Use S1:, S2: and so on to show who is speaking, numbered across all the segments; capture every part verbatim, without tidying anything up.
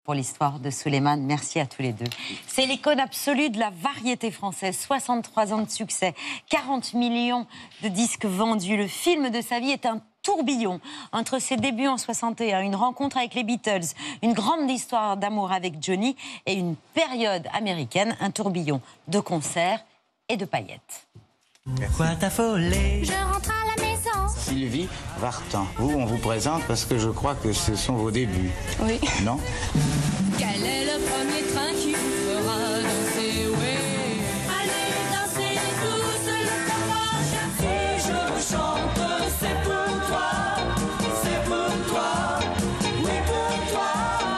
S1: Pour l'histoire de Souleymane, merci à tous les deux. C'est l'icône absolue de la variété française, soixante-trois ans de succès, quarante millions de disques vendus. Le film de sa vie est un tourbillon entre ses débuts en soixante et un, une rencontre avec les Beatles, une grande histoire d'amour avec Johnny et une période américaine, un tourbillon de concerts et de paillettes.
S2: Pourquoi t'affoler?
S3: Je rentre à la maison.
S4: Sylvie Vartan, vous, on vous présente parce que je crois que ce sont vos débuts.
S3: Oui.
S4: Non?
S3: Quel est le premier train qui vous fera danser? Oui. Allez danser tous le tapage. Si je vous chante, c'est pour toi, c'est pour toi, oui pour toi.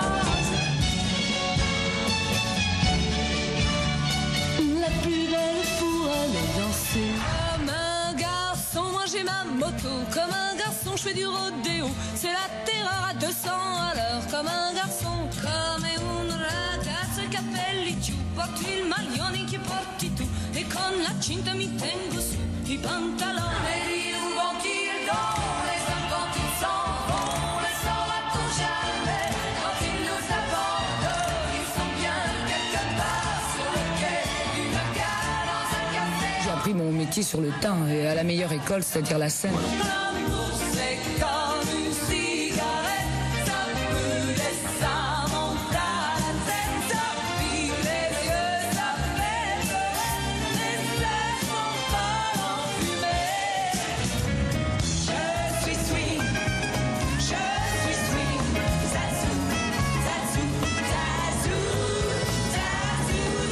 S3: La plus belle pour aller danser. Comme un garçon, moi j'ai ma moto. Comme un garçon, je fais du rodéo. C'est la terreur à deux cents à l'heure. Comme un garçon, come un ragazzo capelli giù. Porto il maglione che porti tu. E con la cinta mi tengo su i pantaloni. Et un bon kill-don, les hommes quand ils s'en vont, ne s'en va-t-on jamais. Quand ils nous abandonnent, ils sont bien quelque part sur le quai d'une gare dans un café.
S5: J'ai appris mon métier sur le tas et à la meilleure école, c'est-à-dire la scène.
S3: L'amour c'est comme une cigarette, ça brûle et ça monte à la tête, ça pique les yeux, ça fait peur, les lèvres sont pas enfumées. Je suis swing, je suis swing, zazou, zazou, zazou, zazou,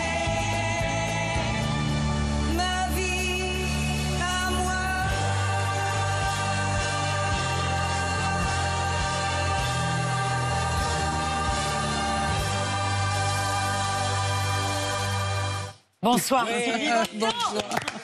S3: zé. Ma vie à moi.
S1: Bonsoir.
S6: Oui, bonsoir.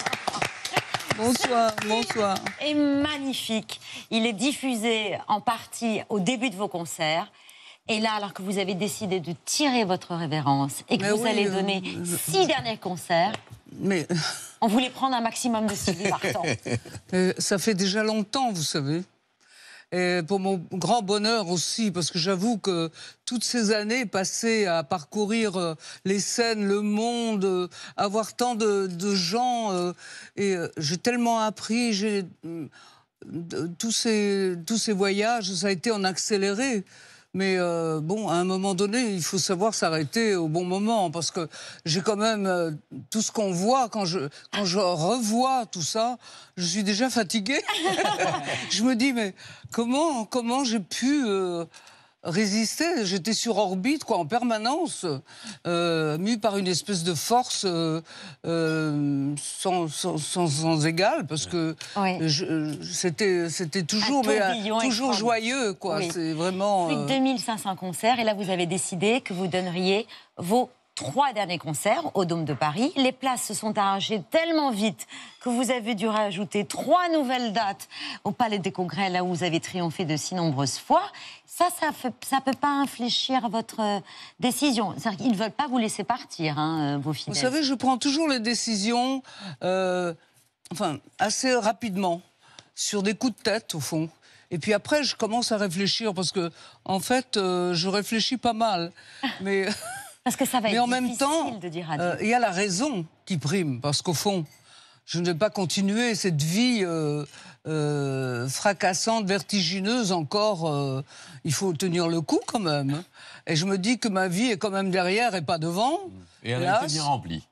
S6: Bonsoir, bonsoir.
S1: Et magnifique. Il est diffusé en partie au début de vos concerts. Et là, alors que vous avez décidé de tirer votre révérence et que
S6: Mais
S1: vous
S6: oui,
S1: allez
S6: euh,
S1: donner
S6: je-
S1: six derniers concerts,
S6: Mais
S1: on voulait prendre un maximum de Sylvie Vartan.
S6: euh, ça fait déjà longtemps, vous savez. Et pour mon grand bonheur aussi, parce que j'avoue que toutes ces années passées à parcourir euh, les scènes, le monde, euh, avoir tant de, de gens, euh, et euh, j'ai tellement appris, j'ai euh, de- tous ces tous ces voyages, ça a été en accéléré. Mais euh, bon, à un moment donné, il faut savoir s'arrêter au bon moment, parce que j'ai quand même euh, tout ce qu'on voit, quand je, quand je revois tout ça, je suis déjà fatiguée. Je me dis, mais comment, comment j'ai pu euh, résister? J'étais sur orbite, quoi, en permanence, euh, mue par une espèce de force euh, euh, sans, sans, sans, sans égale, parce que
S1: Oui.
S6: je- c'était c'était toujours,
S1: Un
S6: mais, euh,
S1: tourbillon
S6: toujours
S1: extraordinaire.
S6: joyeux, quoi.
S1: Oui.
S6: C'est vraiment...
S1: Plus de
S6: euh,
S1: deux mille cinq cents concerts. Et là, vous avez décidé que vous donneriez vos trois derniers concerts au Dôme de Paris. Les places se sont arrachées tellement vite que vous avez dû rajouter trois nouvelles dates au Palais des Congrès, là où vous avez triomphé de si nombreuses fois. Ça, ça ne peut pas infléchir votre euh, décision. C'est-à-dire qu'ils ne veulent pas vous laisser partir, hein, euh, vos fidèles.
S6: Vous savez, je prends toujours les décisions, euh, enfin, assez rapidement, sur des coups de tête, au fond. Et puis après, je commence à réfléchir, parce que, en fait, euh, je réfléchis pas mal. Mais,
S1: Parce que ça va
S6: mais
S1: être
S6: en même
S1: difficile
S6: temps,
S1: de dire adieu.
S6: euh, il y a la raison qui prime, parce qu'au fond, je ne vais pas continuer cette vie euh, euh, fracassante, vertigineuse encore. euh, il faut tenir le coup, quand même. Et je me dis que ma vie est quand même derrière et pas devant.
S2: Et elle a
S6: Hélas.
S2: été bien remplie.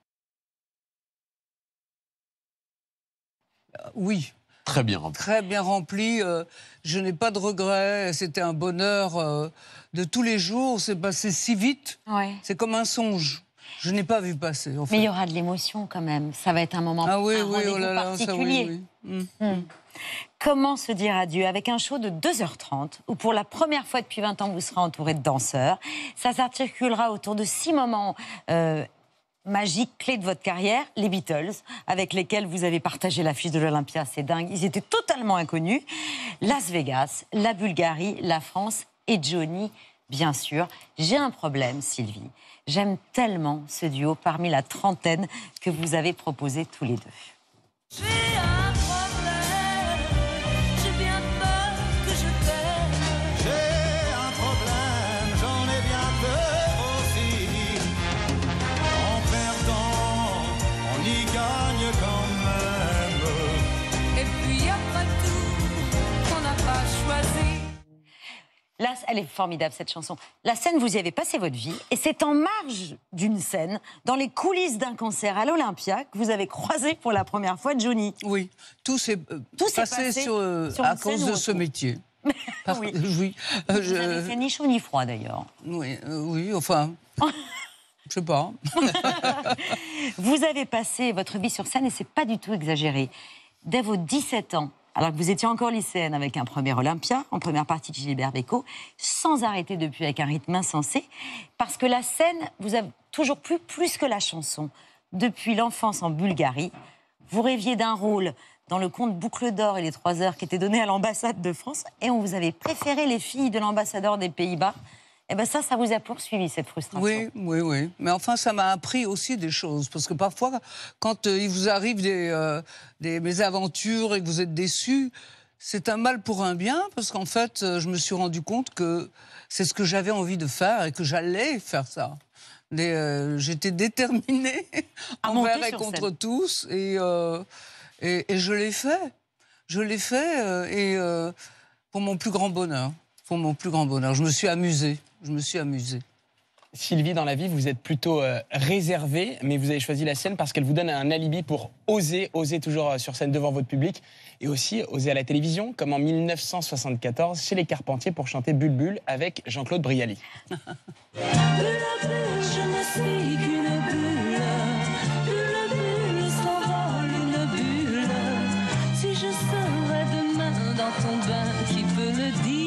S6: Oui.
S2: Très bien remplie.
S6: Très bien rempli. euh, je n'ai pas de regrets. C'était un bonheur euh, de tous les jours. C'est passé si vite.
S1: Ouais.
S6: C'est comme un songe. Je n'ai pas vu passer. En fait.
S1: Mais il y aura de l'émotion quand même. Ça va être un moment
S6: Ah oui,
S1: un
S6: oui,
S1: rendez-vous
S6: oh là là, ça
S1: particulier.
S6: oui, oui. Mm.
S1: Hmm. Comment se dire adieu avec un show de deux heures trente où pour la première fois depuis vingt ans vous serez entouré de danseurs. Ça s'articulera autour de six moments euh, magiques, clés de votre carrière. Les Beatles, avec lesquels vous avez partagé l'affiche de l'Olympia, c'est dingue. Ils étaient totalement inconnus. Las Vegas, la Bulgarie, la France et Johnny, bien sûr. J'ai un problème, Sylvie. J'aime tellement ce duo parmi la trentaine que vous avez proposé tous les deux.
S3: J'ai un problème, j'ai bien peur que je t'aime.
S7: J'ai un problème, j'en ai bien
S1: Elle est formidable, cette chanson. La scène, vous y avez passé votre vie, et c'est en marge d'une scène, dans les coulisses d'un concert à l'Olympia, que vous avez croisé pour la première fois Johnny.
S6: Oui, tout s'est euh, passé, passé sur, euh, sur à cause de ce métier. Par...
S1: oui.
S6: oui.
S1: Euh, vous je... avez fait ni chaud ni froid, d'ailleurs.
S6: Oui, euh, oui, enfin... Je sais pas.
S1: Vous avez passé votre vie sur scène, et c'est pas du tout exagéré. Dès vos dix-sept ans, alors que vous étiez encore lycéenne avec un premier Olympia, en première partie de Gilbert Bécaud, sans arrêter depuis avec un rythme insensé, parce que la scène vous a toujours plu plus que la chanson. Depuis l'enfance en Bulgarie, vous rêviez d'un rôle dans le conte Boucle d'or et les trois heures qui était donné à l'ambassade de France, et on vous avait préféré les filles de l'ambassadeur des Pays-Bas. Eh bien ça, ça vous a poursuivi, cette frustration.
S6: Oui, oui, oui. Mais enfin, ça m'a appris aussi des choses. Parce que parfois, quand euh, il vous arrive des, euh, des mésaventures et que vous êtes déçus, c'est un mal pour un bien. Parce qu'en fait, euh, je me suis rendu compte que c'est ce que j'avais envie de faire et que j'allais faire ça. Euh, J'étais déterminée envers et contre scène. tous. Et, euh, et, et je l'ai fait. Je l'ai fait euh, et euh, pour mon plus grand bonheur. Pour mon plus grand bonheur. Je me suis amusée. Je me suis amusée.
S7: Sylvie, dans la vie, vous êtes plutôt euh, réservée, mais vous avez choisi la scène parce qu'elle vous donne un alibi pour oser, oser toujours euh, sur scène devant votre public, et aussi oser à la télévision, comme en mille neuf cent soixante-quatorze, chez les Carpentiers, pour chanter Bulbul avec Jean-Claude Brialy.
S3: Si je serais demain dans ton bain, qui peut le dire?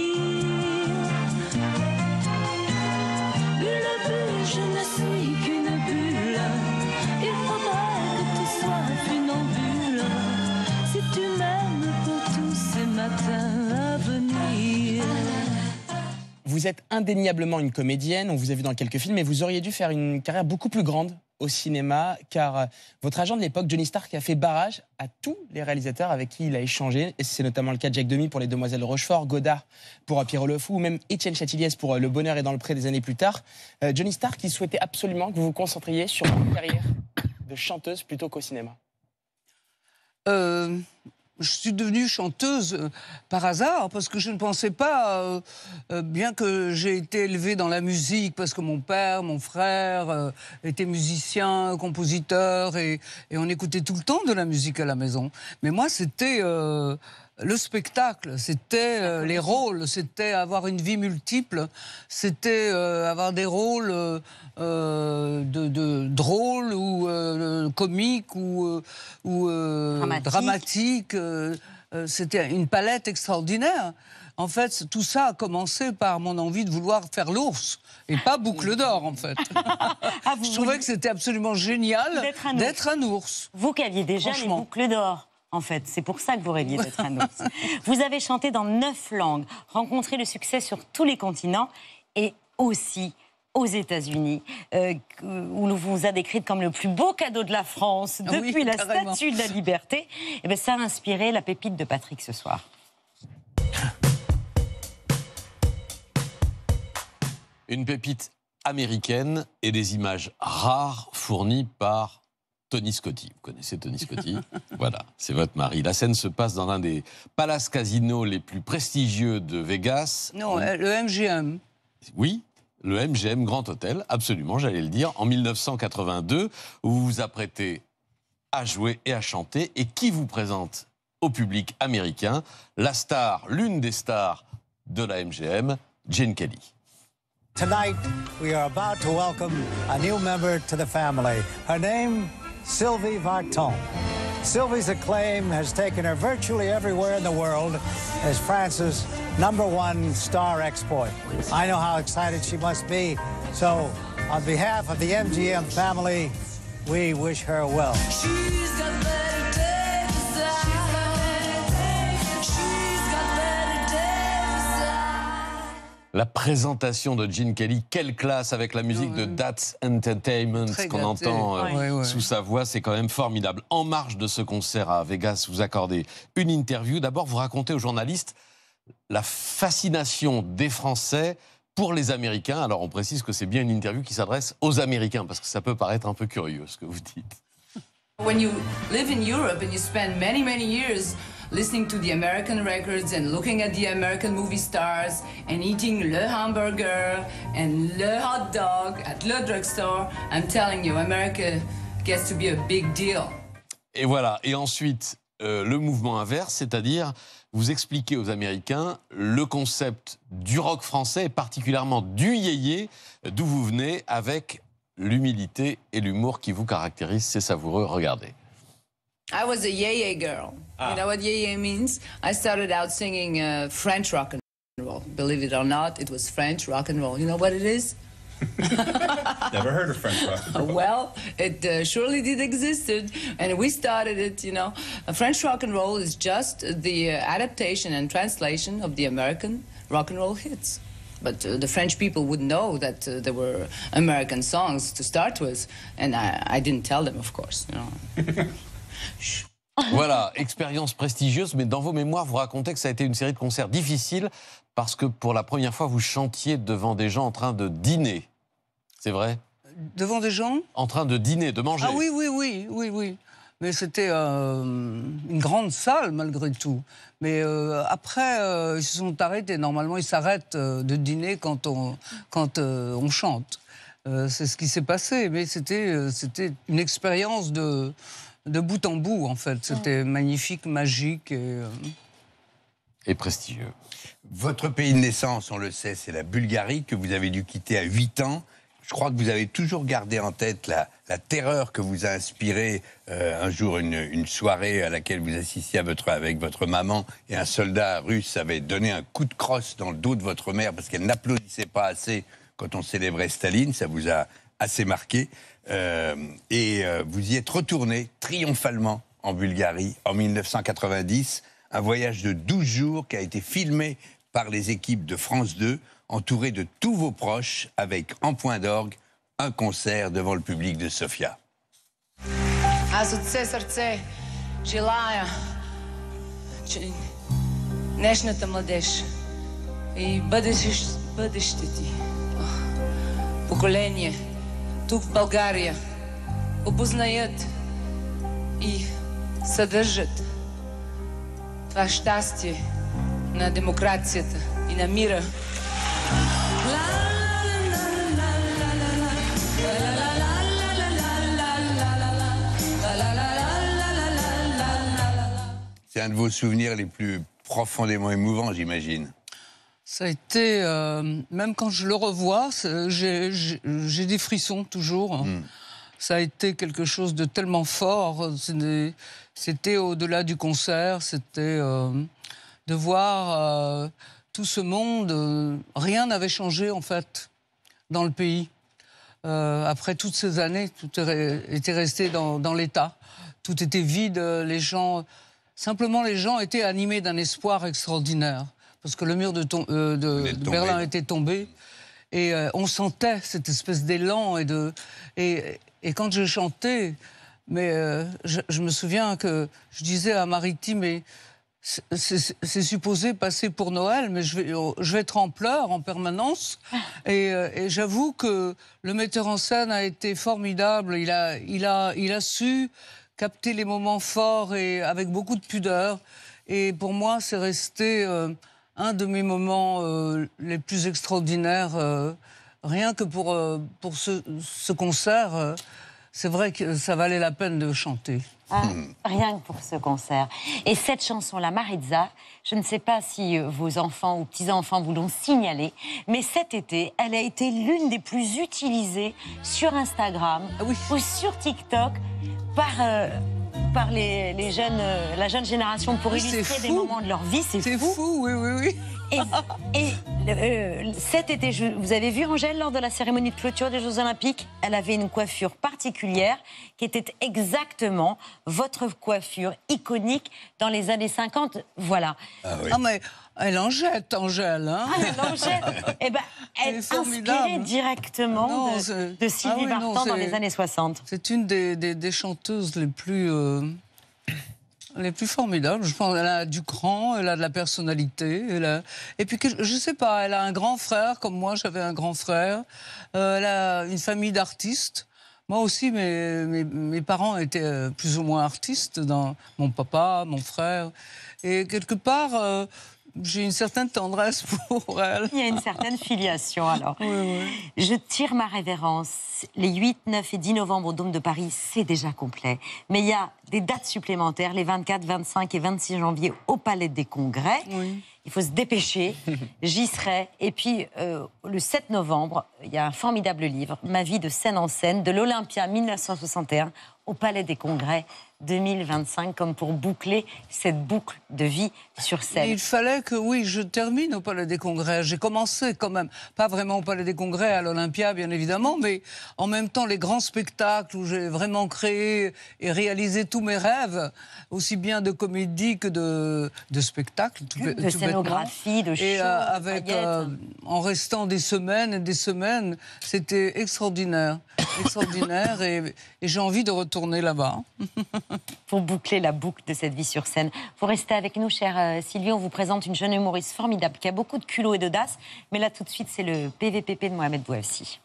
S3: Je ne suis qu'une bulle. Il faudrait que tu sois funambule. Si tu m'aimes pour tous ces matins à venir.
S7: Vous êtes indéniablement une comédienne, on vous a vu dans quelques films, mais vous auriez dû faire une carrière beaucoup plus grande au cinéma, car votre agent de l'époque, Johnny Stark, a fait barrage à tous les réalisateurs avec qui il a échangé. Et c'est notamment le cas de Jacques Demy pour Les Demoiselles de Rochefort, Godard pour Pierrot le Fou, ou même Étienne Châtilliès pour Le Bonheur est dans le pré des années plus tard. Euh, Johnny Stark, il souhaitait absolument que vous vous concentriez sur une carrière de chanteuse plutôt qu'au cinéma.
S6: Euh... Je suis devenue chanteuse euh, par hasard, parce que je ne pensais pas, euh, euh, bien que j'ai été élevée dans la musique, parce que mon père, mon frère euh, étaient musiciens, compositeurs, et, et on écoutait tout le temps de la musique à la maison. Mais moi, c'était euh, le spectacle, c'était euh, les rôles, c'était avoir une vie multiple, c'était euh, avoir des rôles euh, euh, de, de drôles ou euh, comiques ou, euh, ou euh,
S1: Dramatique.
S6: dramatiques. Euh, euh, c'était une palette extraordinaire. En fait, tout ça a commencé par mon envie de vouloir faire l'ours et pas Boucle d'or, en fait.
S1: Ah, vous
S6: Je trouvais
S1: voulez...
S6: que c'était absolument génial d'être un, un ours.
S1: Vous qui aviez déjà les boucles d'or. En fait, c'est pour ça que vous rêviez d'être un ours. Vous avez chanté dans neuf langues, rencontré le succès sur tous les continents et aussi aux États-Unis, euh, où l'on vous a décrite comme le plus beau cadeau de la France depuis oui, la carrément. Statue de la Liberté. Et bien, ça a inspiré la pépite de Patrick ce soir.
S2: Une pépite américaine et des images rares fournies par Tony Scotti. Vous connaissez Tony Scotti? Voilà, c'est votre mari. La scène se passe dans l'un des palaces casinos les plus prestigieux de Vegas.
S6: Non, on... le M G M.
S2: Oui, le M G M Grand Hôtel, absolument, j'allais le dire, en mille neuf cent quatre-vingt-deux, où vous vous apprêtez à jouer et à chanter. Et qui vous présente au public américain? La star, l'une des stars de la M G M, Gene Kelly.
S8: Tonight, we are about to welcome a new member to the family. Her name, Sylvie Vartan. Sylvie's acclaim has taken her virtually everywhere in the world as France's number one star export. I know how excited she must be. So, on behalf of the M G M family, we wish her well.
S3: She's got better days She's got better days
S2: La présentation de Gene Kelly, quelle classe avec la musique de That's Entertainment qu'on entend euh,
S6: ouais, ouais.
S2: sous sa voix, c'est quand même formidable. En marge de ce concert à Vegas, vous accordez une interview. D'abord, vous racontez aux journalistes la fascination des Français pour les Américains. Alors, on précise que c'est bien une interview qui s'adresse aux Américains, parce que ça peut paraître un peu curieux, ce que vous dites.
S9: When you live in Europe and you spend many, many years
S5: listening to the American records and looking at the American movie stars and eating le hamburger and le hot dog at le drugstore, I'm telling you, America gets to be a big deal.
S2: Et voilà. Et ensuite, euh, le mouvement inverse, c'est-à-dire vous expliquez aux Américains le concept du rock français, et particulièrement du yéyé, d'où vous venez, avec l'humilité et l'humour qui vous caractérisent. C'est savoureux, regardez.
S5: I was a yeye girl.
S2: Ah.
S5: You know what yeye means? I started out singing uh, French rock and roll. Believe it or not, it was French rock and roll. You know what it is?
S9: Never heard of French rock and roll.
S5: Well, it uh, surely did exist, and we started it, you know. Uh, French rock and roll is just the uh, adaptation and translation of the American rock and roll hits. But uh, the French people would know that uh, there were American songs to start with, and I, I didn't tell them, of course, you know.
S2: Voilà, expérience prestigieuse, mais dans vos mémoires, vous racontez que ça a été une série de concerts difficiles parce que pour la première fois, vous chantiez devant des gens en train de dîner. C'est vrai?
S6: Devant des gens?
S2: En train de dîner, de manger.
S6: Ah oui, oui, oui, oui, oui. Mais c'était euh, une grande salle, malgré tout. Mais euh, après, euh, ils se sont arrêtés. Normalement, ils s'arrêtent euh, de dîner quand on, quand, euh, on chante. Euh, c'est ce qui s'est passé. Mais c'était euh, c'était une expérience de... de bout en bout, en fait. C'était magnifique, magique et... Euh...
S2: Et prestigieux.
S10: Votre pays de naissance, on le sait, c'est la Bulgarie, que vous avez dû quitter à huit ans. Je crois que vous avez toujours gardé en tête la, la terreur que vous a inspiré euh, un jour une, une soirée à laquelle vous assistiez à votre, avec votre maman et un soldat russe avait donné un coup de crosse dans le dos de votre mère parce qu'elle n'applaudissait pas assez quand on célébrait Staline. Ça vous a assez marqué. Euh, et euh, vous y êtes retourné triomphalement en Bulgarie en mille neuf cent quatre-vingt-dix, un voyage de douze jours qui a été filmé par les équipes de France deux, entouré de tous vos proches, avec en point d'orgue un concert devant le public de Sofia.
S5: Аз от все сърце желая, че днешната младеж и бъдещите ти поколение тук в България опознаят и съдържат това щастие на демокрацията и на мира.
S10: C'est un de vos souvenirs les plus profondément émouvants, j'imagine.
S6: Ça a été, euh, même quand je le revois, j'ai des frissons toujours. Mm. Ça a été quelque chose de tellement fort. C'était au-delà du concert, c'était euh, de voir euh, tout ce monde. Euh, rien n'avait changé, en fait, dans le pays. Euh, après toutes ces années, tout était resté dans, dans l'état. Tout était vide, les gens... Simplement, les gens étaient animés d'un espoir extraordinaire. Parce que le mur de, euh, de, de Berlin était tombé. Et euh, on sentait cette espèce d'élan. Et, de, et, et quand je chantais, mais, euh, je, je me souviens que je disais à Mariti, mais c'est supposé passer pour Noël, mais je vais, je vais être en pleurs en permanence. Et, euh, et j'avoue que le metteur en scène a été formidable. Il a, il a, il a su capter les moments forts et avec beaucoup de pudeur. Et pour moi, c'est resté euh, un de mes moments euh, les plus extraordinaires. Euh, rien que pour, euh, pour ce, ce concert, euh, c'est vrai que ça valait la peine de chanter.
S1: Ah, rien que pour ce concert. Et cette chanson-là, Maritza, je ne sais pas si vos enfants ou petits-enfants vous l'ont signalé, mais cet été, elle a été l'une des plus utilisées sur Instagram ah oui. ou sur TikTok par, euh, par les, les jeunes, euh, la jeune génération pour illustrer des moments de leur vie. C'est fou.
S6: C'est fou, oui, oui, oui.
S1: Et, et euh, cet été, je, vous avez vu Angèle lors de la cérémonie de clôture des Jeux Olympiques? Elle avait une coiffure particulière qui était exactement votre coiffure iconique dans les années cinquante. Voilà.
S6: Ah, oui. ah mais elle en jette, Angèle. Hein
S1: ah, elle en jette. Eh ben, elle est inspirée directement non, de, de Sylvie ah, oui, Vartan non, dans les années soixante.
S6: C'est une des, des, des chanteuses les plus... Euh... Elle est plus formidable. Je pense qu'elle a du cran, elle a de la personnalité. Elle a... Et puis, je ne sais pas, elle a un grand frère, comme moi, j'avais un grand frère. Euh, elle a une famille d'artistes. Moi aussi, mes, mes, mes parents étaient plus ou moins artistes, dans mon papa, mon frère. Et quelque part, euh, j'ai une certaine tendresse pour elle.
S1: Il y a une certaine filiation, alors.
S6: Oui, oui.
S1: Je tire ma révérence. Les huit, neuf et dix novembre au Dôme de Paris, c'est déjà complet. Mais il y a des dates supplémentaires, les vingt-quatre, vingt-cinq et vingt-six janvier au Palais des Congrès.
S6: Oui.
S1: Il faut se dépêcher, j'y serai. Et puis, euh, le sept novembre, il y a un formidable livre, Ma vie de scène en scène, de l'Olympia mille neuf cent soixante et un au Palais des Congrès deux mille vingt-cinq, comme pour boucler cette boucle de vie sur scène.
S6: Et il fallait que, oui, je termine au Palais des Congrès. J'ai commencé quand même, pas vraiment au Palais des Congrès, à l'Olympia, bien évidemment, mais en même temps, les grands spectacles où j'ai vraiment créé et réalisé tous mes rêves, aussi bien de comédie que de, de spectacle. Tout,
S1: de
S6: tout
S1: scénographie, de show,
S6: et euh, avec,
S1: paillettes.
S6: euh, en restant des semaines et des semaines, c'était extraordinaire. Extraordinaire, et, et j'ai envie de retourner là-bas.
S1: Pour boucler la boucle de cette vie sur scène. Vous restez avec nous, chère euh, Sylvie. On vous présente une jeune humoriste formidable qui a beaucoup de culot et d'audace. Mais là, tout de suite, c'est le P V P P de Mohamed Bouafsi.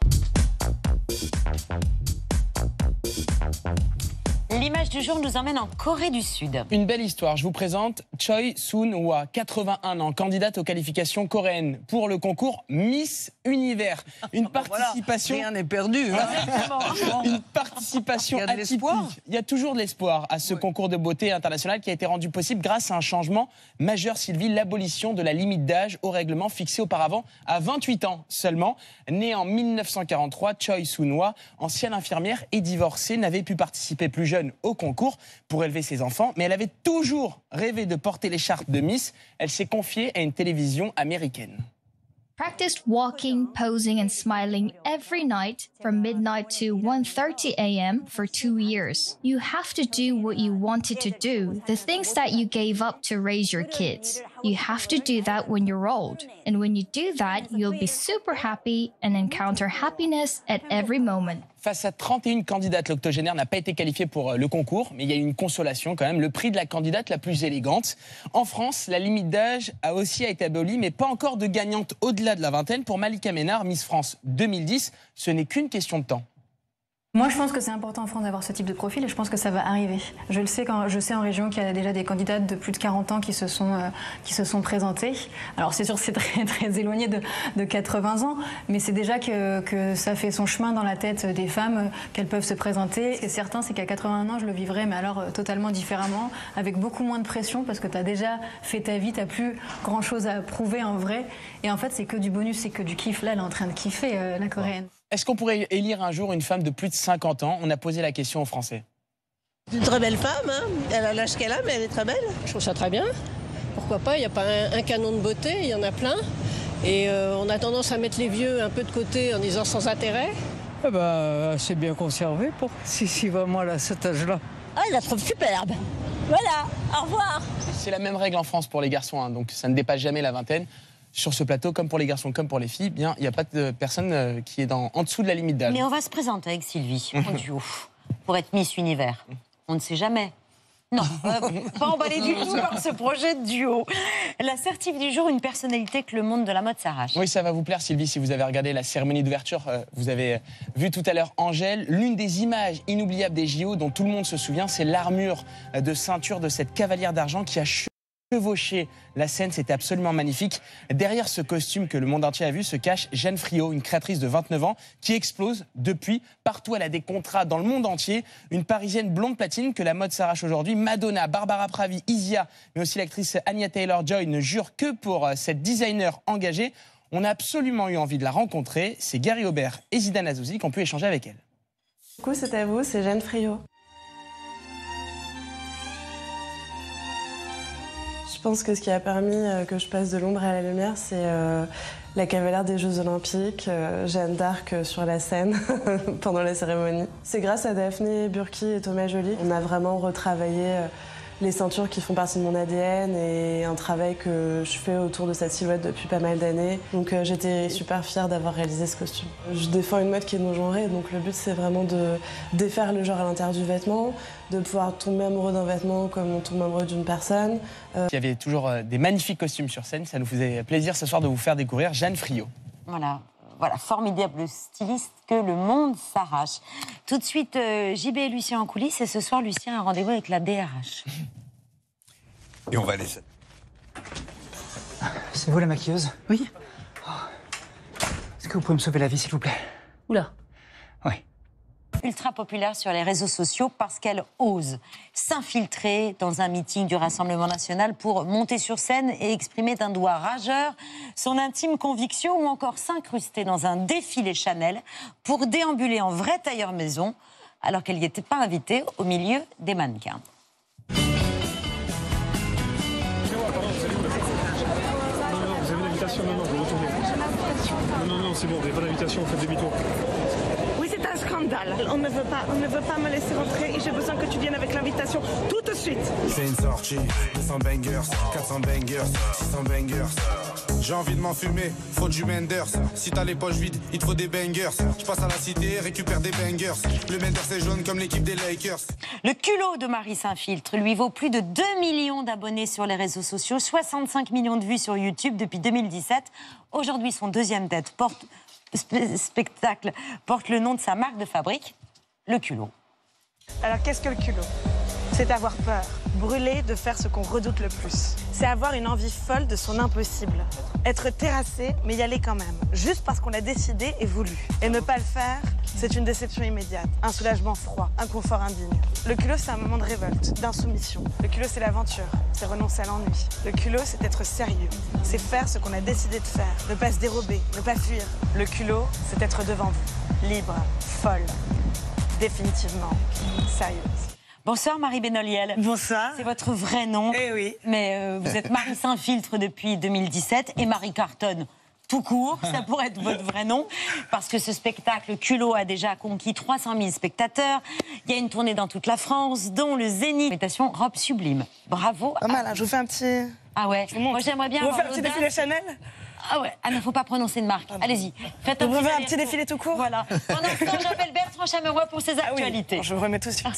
S1: L'image du jour nous emmène en Corée du Sud.
S7: Une belle histoire. Je vous présente Choi Soon-hwa, quatre-vingt-un ans, candidate aux qualifications coréennes pour le concours Miss Univers. Une participation...
S6: Voilà, rien n'est perdu. Hein.
S7: Une participation
S6: Il y a de
S7: atypique.
S6: l'espoir.
S7: Il y a toujours de l'espoir à ce oui. concours de beauté international qui a été rendu possible grâce à un changement majeur, Sylvie, l'abolition de la limite d'âge au règlement fixé auparavant à vingt-huit ans seulement. Née en mille neuf cent quarante-trois, Choi Soon-hwa, ancienne infirmière et divorcée, n'avait pu participer plus jeune au concours pour élever ses enfants, mais elle avait toujours rêvé de porter l'écharpe de Miss. Elle s'est confiée à une télévision américaine.
S11: Practiced walking, posing and smiling every night from midnight to one thirty a m for two years. You have to do what you wanted to do, the things that you gave up to raise your kids. You have to do that when you're old. And when you do that, you'll be super happy and encounter happiness at every moment.
S7: Face à trente et une candidates, l'octogénaire n'a pas été qualifiée pour le concours, mais il y a eu une consolation quand même, le prix de la candidate la plus élégante. En France, la limite d'âge a aussi été abolie, mais pas encore de gagnante au-delà de la vingtaine. Pour Malika Ménard, Miss France deux mille dix, ce n'est qu'une question de temps.
S12: Moi, je pense que c'est important en France d'avoir ce type de profil et je pense que ça va arriver. Je le sais, quand je sais en région qu'il y a déjà des candidates de plus de quarante ans qui se sont, euh, qui se sont présentées. Alors, c'est sûr que c'est très, très éloigné de, de quatre-vingts ans, mais c'est déjà que, que ça fait son chemin dans la tête des femmes, euh, qu'elles peuvent se présenter. Ce qui est certain, c'est qu'à quatre-vingt-un ans, je le vivrais, mais alors euh, totalement différemment, avec beaucoup moins de pression, parce que tu as déjà fait ta vie, tu n'as plus grand-chose à prouver en vrai. Et en fait, c'est que du bonus, c'est que du kiff. Là, elle est en train de kiffer, euh, la Coréenne.
S7: Est-ce qu'on pourrait élire un jour une femme de plus de cinquante ans? On a posé la question aux Français.
S13: Une très belle femme, hein. Elle a l'âge qu'elle a, mais elle est très belle. Je trouve ça très bien. Pourquoi pas? Il n'y a pas un, un canon de beauté, il y en a plein. Et euh, on a tendance à mettre les vieux un peu de côté en disant sans intérêt.
S14: Eh ben, c'est bien conservé pour si, si vraiment elle a cet âge-là.
S13: Ah, je la trouve superbe. Voilà, au revoir.
S7: C'est la même règle en France pour les garçons, hein, donc ça ne dépasse jamais la vingtaine. Sur ce plateau, comme pour les garçons, comme pour les filles, bien, il n'y a pas de personne qui est dans, en dessous de la limite d'âge.
S1: Mais on va se présenter avec Sylvie, en duo, pour être Miss Univers. On ne sait jamais. Non, euh, pas emballé du tout par ce projet de duo. L'assertif du jour, une personnalité que le monde de la mode s'arrache.
S7: Oui, ça va vous plaire, Sylvie, si vous avez regardé la cérémonie d'ouverture. Euh, vous avez vu tout à l'heure Angèle. L'une des images inoubliables des J O dont tout le monde se souvient, c'est l'armure de ceinture de cette cavalière d'argent qui a chevauché la scène. C'était absolument magnifique. Derrière ce costume que le monde entier a vu se cache Jeanne Friot, une créatrice de vingt-neuf ans qui explose depuis. Partout, elle a des contrats dans le monde entier. Une Parisienne blonde platine que la mode s'arrache aujourd'hui. Madonna, Barbara Pravi, Isia, mais aussi l'actrice Anya Taylor-Joy ne jurent que pour cette designer engagée. On a absolument eu envie de la rencontrer. C'est Gary Aubert et Zidane Azouzi qui ont pu échanger avec elle.
S15: Coucou, c'est à vous, c'est Jeanne Friot. Je pense que ce qui a permis que je passe de l'ombre à la lumière, c'est euh, la cavalière des Jeux Olympiques, euh, Jeanne d'Arc sur la scène pendant la cérémonie. C'est grâce à Daphné Burki et Thomas Joly. On a vraiment retravaillé euh, les ceintures qui font partie de mon A D N et un travail que je fais autour de cette silhouette depuis pas mal d'années. Donc euh, j'étais super fière d'avoir réalisé ce costume. Je défends une mode qui est non-genrée, donc le but c'est vraiment de défaire le genre à l'intérieur du vêtement, de pouvoir tomber amoureux d'un vêtement comme on tombe amoureux d'une personne. Euh...
S7: Il y avait toujours des magnifiques costumes sur scène, ça nous faisait plaisir ce soir de vous faire découvrir Jeanne Friot.
S1: Voilà. voilà, formidable styliste que le monde s'arrache. Tout de suite, euh, J B et Lucien en coulisses. Et ce soir, Lucien a un rendez-vous avec la D R H.
S10: Et on va laisser.
S16: C'est vous la maquilleuse? Oui. Oh. Est-ce que vous pouvez me sauver la vie, s'il vous plaît?
S1: Oula.
S16: Oui.
S1: Ultra populaire sur les réseaux sociaux parce qu'elle ose s'infiltrer dans un meeting du Rassemblement national pour monter sur scène et exprimer d'un doigt rageur son intime conviction ou encore s'incruster dans un défilé Chanel pour déambuler en vrai tailleur maison alors qu'elle n'y était pas invitée au milieu des mannequins.
S17: Vous avez l'invitation? Non, non, vous retournez. Non, non, non, c'est bon, vous n'avez pas d'invitation, faites demi-tour.
S18: Oui, c'est un scandale. On ne veut pas, on ne veut pas me laisser rentrer et j'ai besoin que tu viennes avec l'invitation tout de suite.
S19: C'est une sortie, deux cents bangers, quatre cents bangers, six cents bangers. J'ai envie de m'enfumer, faut du Menders. Si t'as les poches vides, il te faut des bangers. Je passe à la cité, récupère des bangers. Le Menders est jaune comme l'équipe des Lakers.
S1: Le culot de Marie s'infiltre lui vaut plus de deux millions d'abonnés sur les réseaux sociaux, soixante-cinq millions de vues sur YouTube depuis deux mille dix-sept. Aujourd'hui, son deuxième tête porte... spectacle porte le nom de sa marque de fabrique, le culot.
S18: Alors qu'est-ce que le culot? C'est avoir peur, brûler de faire ce qu'on redoute le plus. C'est avoir une envie folle de son impossible. Être terrassé, mais y aller quand même. Juste parce qu'on l'a décidé et voulu. Et ne pas le faire, c'est une déception immédiate. Un soulagement froid, un confort indigne. Le culot, c'est un moment de révolte, d'insoumission. Le culot, c'est l'aventure, c'est renoncer à l'ennui. Le culot, c'est être sérieux. C'est faire ce qu'on a décidé de faire. Ne pas se dérober, ne pas fuir. Le culot, c'est être devant vous. Libre, folle, définitivement sérieuse.
S1: Bonsoir Marie Benoliel.
S18: Bonsoir.
S1: C'est votre vrai nom.
S18: Eh oui.
S1: Mais euh, vous êtes Marie Saint-Filtre depuis deux mille dix-sept et Marie Cartonne tout court. Ça pourrait être votre vrai nom. Parce que ce spectacle culot a déjà conquis trois cent mille spectateurs. Il y a une tournée dans toute la France, dont le Zénith. Invitation robe sublime. Bravo.
S18: Pas mal, hein, je vous fais un petit...
S1: Ah ouais. Moi j'aimerais bien.
S18: Vous
S1: avoir
S18: faire un petit
S1: l'audace.
S18: défilé Chanel?
S1: Ah ouais, ah non, faut pas prononcer de marque. Allez-y, faites un
S18: Vous
S1: petit,
S18: voulez un petit défilé tout court?
S1: Voilà. Pendant ce temps, j'appelle Bertrand Chameroy pour ses actualités.
S18: Ah oui. Je vous remets tout de suite.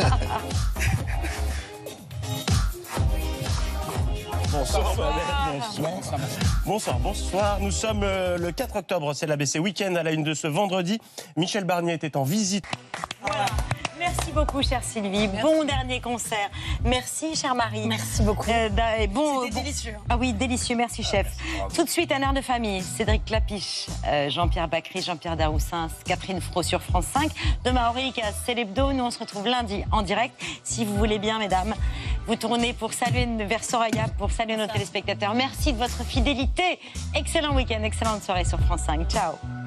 S20: Bonsoir, bonsoir. Bonsoir, bonsoir. Nous sommes euh, le quatre octobre, c'est l'A B C Week-end à la une de ce vendredi. Michel Barnier était en visite.
S1: Voilà. Merci beaucoup, chère Sylvie. Merci. Bon dernier concert. Merci, chère Marie.
S18: Merci beaucoup.
S1: Euh, et bon,
S18: C'était
S1: bon...
S18: délicieux.
S1: Ah oui, délicieux. Merci, chef. Tout de suite, un air de famille. Cédric Clapiche, euh, Jean-Pierre Bacry, Jean-Pierre Daroussins, Catherine Fro sur France cinq. Demain, Auric à Célébdo. Nous, on se retrouve lundi en direct. Si vous voulez bien, mesdames, vous tournez pour saluer vers Soraya, pour saluer nos téléspectateurs. Merci de votre fidélité. Excellent week-end, excellente soirée sur France cinq. Ciao.